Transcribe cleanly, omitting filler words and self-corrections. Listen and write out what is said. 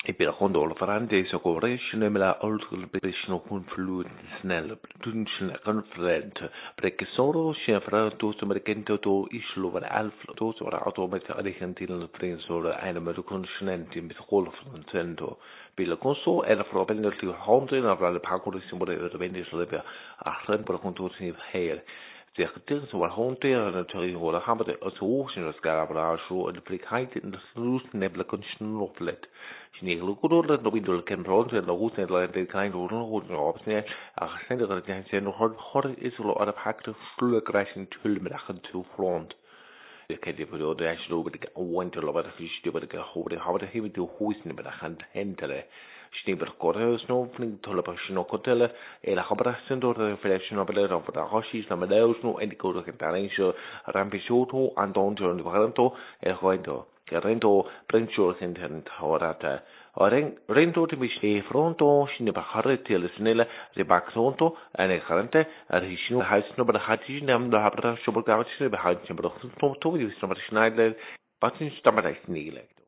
Ibera hondo farande so correction me la oltre besno con fluid snel tunchen conferent perché solo chefra to so merkento to islo var alf to so auto met argentin prins or eine med kontinent mit golf von tento bila conso era probabile til honde na vale pakor simbole de vende so de ahlen por conto sin heer Directeur so war honte natürlich oder haben der so schön das garabra so de plikheit in das neble konschnoplet Schnegel gudurle no bindul ken roll de lo gut la de kind or no opsne ach sind der ganze no hor is lo ada pakte flue crashing tull med achen to front de kedi voor de aslo met de winter lo wat fisch de wat de hoorde hebben de do huisne met achen hentere Schneeber Korreus no fling tolle pasino kotelle e la habrassen door de flexio per la for da hoshis na medeus no en di kodo che tarenso rampisoto andon giorno varanto e hoido che rento prencho senten hawarata rento de misne fronto shine bahare tele snele de baksonto ene garante arhisno haisno ber hati nam da habra shobol gavachne be haitne bro to vi sno ber schneidle batin stammer nicht nigelegt